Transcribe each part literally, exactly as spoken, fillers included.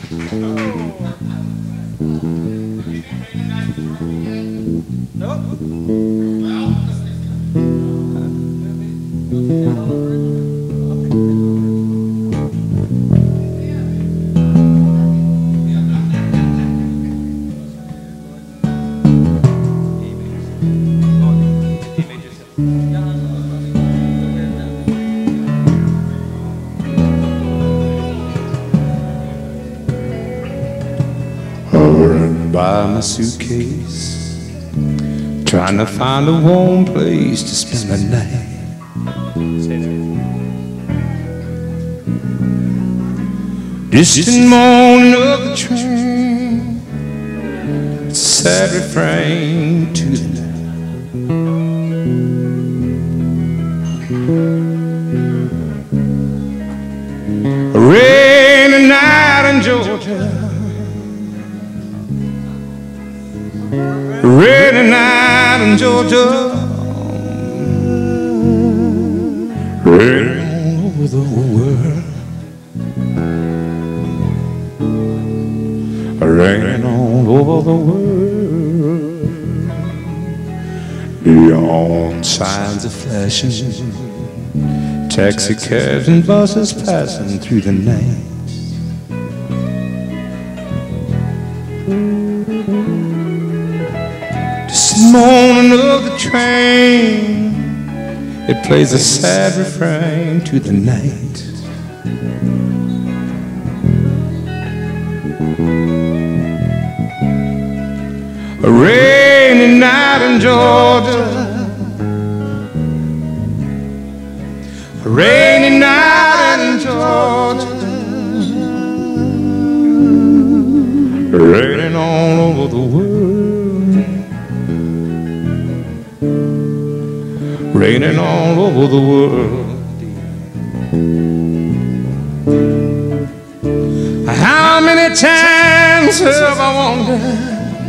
By my suitcase, trying to find a warm place to spend the night. Distant moaning of the train, sad refrain to the night. A rainy night in Georgia, rainy night in Georgia, raining all over the world, raining all over the world. Neon signs are flashing, taxi cabs and buses passing through the night. Moaning of the train, it plays a sad refrain to the night. A rainy night in Georgia, a rainy night in Georgia, raining all over the world, raining all over the world. How many times have I wondered,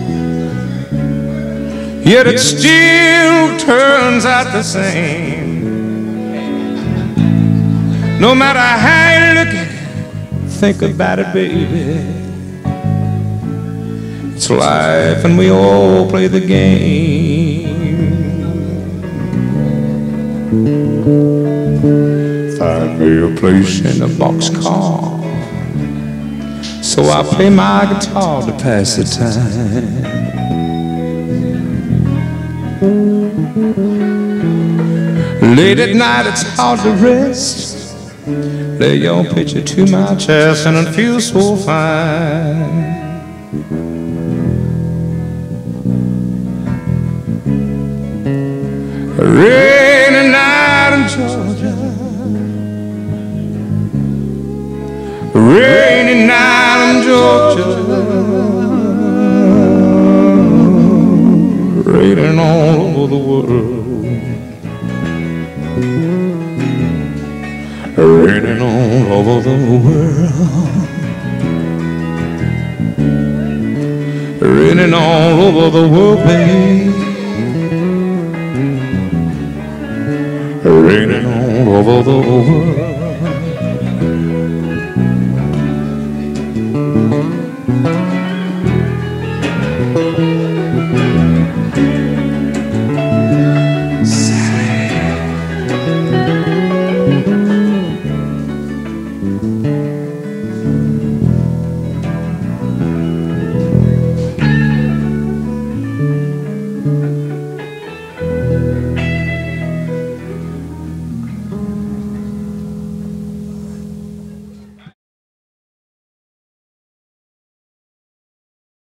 yet it still turns out the same. No matter how you look at it, think about it, baby, it's life and we all play the game. Find me a place in a boxcar, so I play my guitar to pass the time. Late at night it's hard to rest, lay your picture to my chest and it feels so fine. A rainy night in Georgia, a rainy night in Georgia, raining all over the world, raining all over the world, raining all over the world, babe, raining all over the world.